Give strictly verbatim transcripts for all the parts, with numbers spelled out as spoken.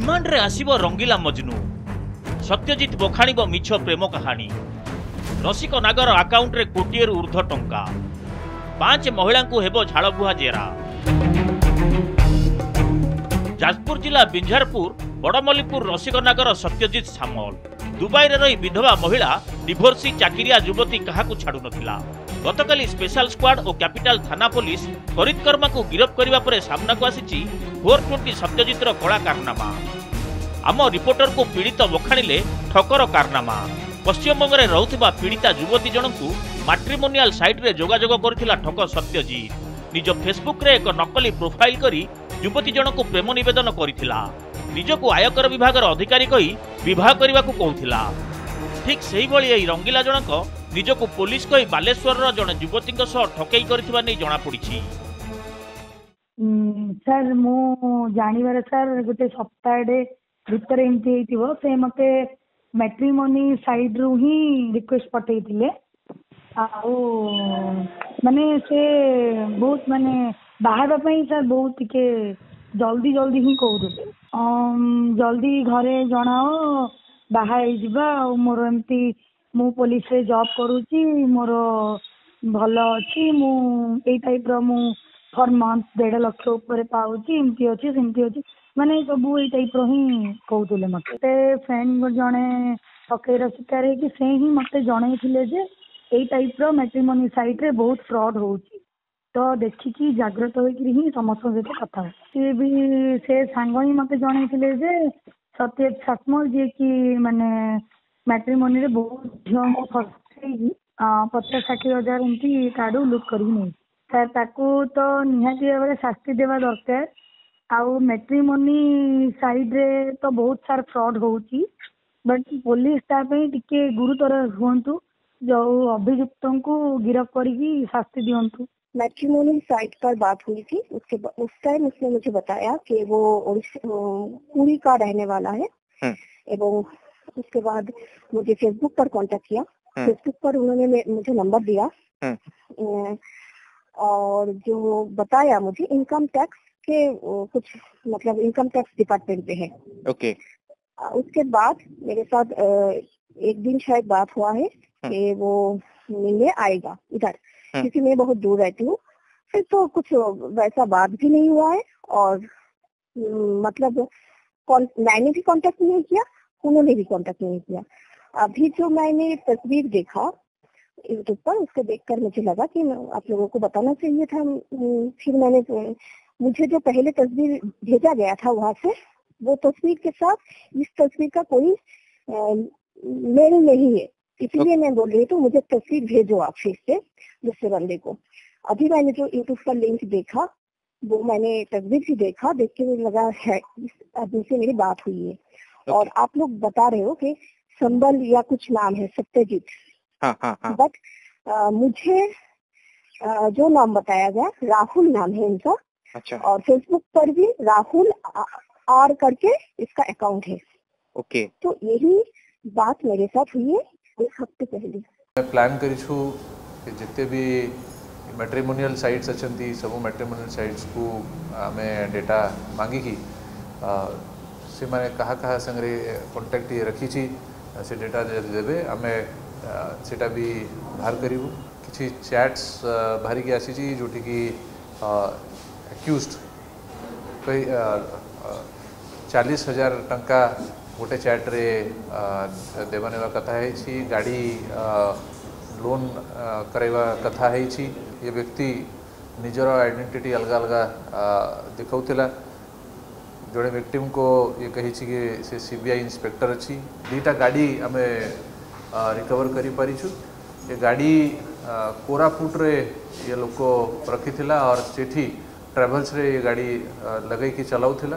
Remand रे आसीबो रंगीला मजनू सत्यजित बखाणीबो मिछ प्रेम कहानी रसिक नागर अकाउंट रे कोटिए ऊर्ध्व टंका पांच महिला को हेबो झाड़बुहा जेरा। जाजपुर जिला बिंझारपुर बड़मल्लीपुर रसिक नागर सत्यजित सामल दुबई रे रही विधवा महिला डिभोर्सी चाकिरिया युवती काहाकू छाड़ू नथिला। गतकाली स्पेशल स्क्वाड और कैपिटल थाना पुलिस फरीदकर्मा को गिरफ्त करबा परे सामना को आसीची फोर ट्वेंटी सत्यजित रो कला कारनामा। आम रिपोर्टर को पीड़ित बखाणिले ठकर कारनामा। पश्चिमबंग में रहुथिबा पीड़िता युवती जनकू मैट्रिमोनियल साइट रे जोगाजोग करथिला ठक सत्यजित निज फेसबुक रे एक नकली प्रोफाइल करी युवती जनकू प्रेम निवेदन करथिला। निजको आयकर विभाग अधिकारी कही विवाह करने को कहूथिला। ठीक सेही भली एही रंगीला जनक निजको पुलिस कही बालेश्वर जड़े युवती ठकई करथिबा नै जणा पड़िछि। सर मु जानिबार सर गोटे सप्ताह भीतर एमती हेतिबो से मते मैट्रिमोनी साइड रु ही रिक्वेस्ट पठेइथिले आउ माने से बहुत माने बाहर पई सर बहुत टिके जल्दी जल्दी ही कहूथे जल्दी घरे जनाओ बाहा जा मोर एमती मु पुलिस रे जॉब करूची मोर भल अच्छी मु ए टाइप रो मु फॉर मंथ डेढ़ लक्ष ऊपर पाऊची एमती अच्छी सेमती अच्छी माने सब ए टाइप रो ही कहूले मते फ्रेंड जने ठकेर शिकार है कि से ही मते जणैथिले जे ए टाइप रो मैट्रिमोनी साइट रे बहुत फ्रॉड होउची तो देखिकी जागृत होकर ही समस्त सहित कथा सी भी से सांग ही मत जन जे सत्य सातमल जी की माने मैट्रिमोनी रे बहुत झील को फसई पचास षाठी हजार एमती काढ़ू लुट कर सर ताकू तो निहाती भाव शास्ति देवा दरकार आउ मैट्रिमोनी साइड रे तो बहुत सारा फ्रॉड होउची बट पुलिस तापई टिके गुरुतर हुंतु जो अभियुक्तों को गिरफ्त करके शास्ति दियंतु। मैट्रिमोनियल साइट पर बात हुई थी उसके उस टाइम उसने मुझे बताया कि वो पुरी का रहने वाला है एवं उसके बाद मुझे फेसबुक पर कांटेक्ट किया। फेसबुक पर उन्होंने मुझे नंबर दिया और जो बताया मुझे इनकम टैक्स के कुछ मतलब इनकम टैक्स डिपार्टमेंट पे है। ओके उसके बाद मेरे साथ एक दिन शायद बात हुआ है कि वो मिलने आएगा इधर क्योंकि मैं बहुत दूर रहती हूँ। फिर तो कुछ वैसा बात भी नहीं हुआ है और मतलब मैंने भी कांटेक्ट नहीं किया उन्होंने भी कांटेक्ट नहीं किया। अभी जो मैंने तस्वीर देखा यूट्यूब पर उसको देखकर मुझे लगा कि आप लोगों को बताना चाहिए था। फिर मैंने मुझे जो पहले तस्वीर भेजा गया था वहाँ से वो तस्वीर के साथ इस तस्वीर का कोई मेल नहीं है इसलिए मैं बोल रही तो मुझे तस्वीर भेजो आप फिर से दूसरे बंदे को। अभी मैंने जो यूट्यूब पर लिंक देखा वो मैंने तस्वीर भी देखा देख के मुझे लगा है इस आदमी से मेरी बात हुई है। okay. और आप लोग बता रहे हो कि संबल या कुछ नाम है सत्यजीत। हाँ, हाँ, हाँ. बट आ, मुझे आ, जो नाम बताया गया राहुल नाम है इनका। अच्छा। और फेसबुक पर भी राहुल आर करके इसका अकाउंट है। Okay okay. तो यही बात मेरे साथ हुई है एक हफ्ते पहले। प्लान करिछु जिते भी मैट्रिमोनियल साइट्स अच्छी सब मैट्रिमोनियल साइट्स को आमे डेटा मांगिकी से माने कहा कहा संगे कांटेक्ट रखी से डेटा देवे आमे सेटा भी बाहर करूँ कि चैट्स बाहर की आसी जोटि की एक्यूज्ड कई चालीस हजार टंका गोटे चैट रे देवा नेवा कथा है गाड़ी लोन करवा कथा है। ये व्यक्ति निजर आइडेंटिटी अलग अलग दिखाऊला जोड़े विक्टिम को ये कही कि से सीबीआई इंस्पेक्टर अच्छी दीटा गाड़ी आम रिकवर करी परिछु। ये गाड़ी कोरापुट रे ये लोग रखी और सेठी ट्रेवल्स रे ये गाड़ी लगे कि चलाउथिला।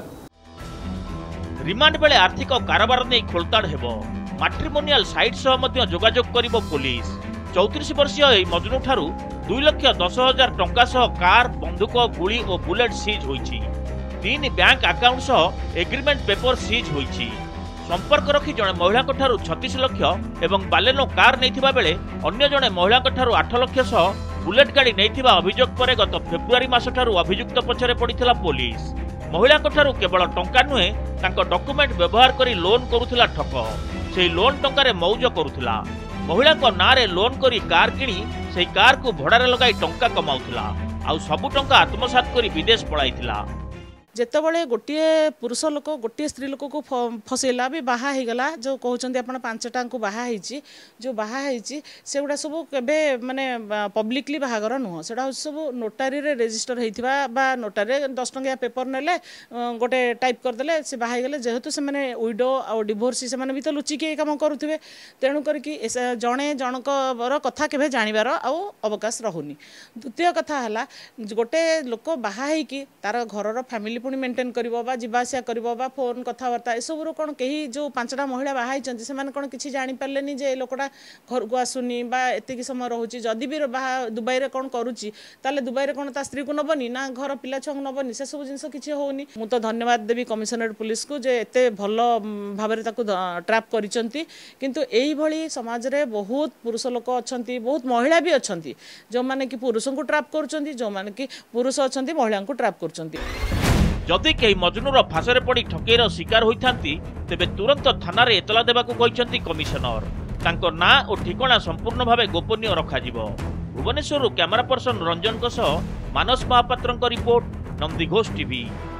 रिमांड बेले आर्थिक कारोबार नहीं खोलताड़ हेबो मैट्रिमोनियल साइट सह मध्य जोगाजोग करिबो पुलिस। चौतीस वर्षीय एही मजनू ठारू दुई लक्ष दस हजार टंका सह कार बंदूक गुली और बुलेट सीज होईछि। तीन बैंक अकाउंट सह एग्रीमेंट पेपर सीज होईछि। संपर्क रखी जड़े महिला ठारू छत्तीस लक्ष एवं बालेनो कार नैथिबा बेले अन्य जड़े महिला ठारू आठ लक्ष सह बुलेट गाड़ी नैथिबा अभियोग पर गत फेब्रुआरी मास ठारू अभियुक्त पछरे पड़िथिला पुलिस। महिला केवल टंका नुहे तांको डॉक्यूमेंट व्यवहार करी लोन करुथिला ठक से लोन टंकारे मौज करुथिला। महिला नारे लोन करी कार किणी से कार को भड़ारे लगाई टंका कमाउथिला आउ सबु टंका आत्मसात करी विदेश पळाइथिला। जेतबले गोटे पुरुष लोक गोटे स्त्री लोक को फसैला भी बाहा गला जो कहते आप पांचटा को बाहा जो बाहा से गुड़ा सब केबे माने पब्लिकली बाहागर नुह से सब नोटारी रे रेजिस्टर होइथिबा बा नोटारी दस टंकिया पेपर नेले गोटे टाइप करदेले से बाहा गले जेहेतु से माने विडो आ डिवोर्सी से माने भी तो लुचिके काम करुथिबे तेणु करके जणे जनकर कथा केबे जानिबार आउ अवकाश रहुनी। द्वितीय कथा हला गोटे लोक बाहा होइकी तार घरर फैमिली पुणी मेंटेन करिवो बा जीवासिया करिवो बा फोन कथबार्ता एसबुर कौन कहीं जो पांचटा महिला बाहाई से कौन किसी जापारे जे लोकटा घर को आसुनी बा एतिक समय रोचे जदि भी दुबई रे कौन करुच्ची ताले दुबई रे कौन ता स्त्री को नबनी ना घर पिला छुआ नबनी से सब जिन किसी होनी। मु तो धन्यवाद देवी कमिशनरेट पुलिस को जे एते भल भाव ट्रैप करिसंती किंतु एई भली समाज रे बहुत पुरुष लोक अछंती बहुत महिला भी अछंती जो माने कि पुरुष को ट्रैप करुचंती जो माने कि पुरुष अछंती महिला को ट्रैप करुचंती। जदि कई मजनूर फासरे पड़ी ठकेर शिकार होइथांती तेबे तुरंत थाना रे एतला देबाकू कहिसंती कमिशनर। तांको ना और ठिकाना संपूर्ण भावे गोपनीय रखाजिबो। Bhubaneswar camera person Ranjan Manas Mahapatra report Nandighosh TV.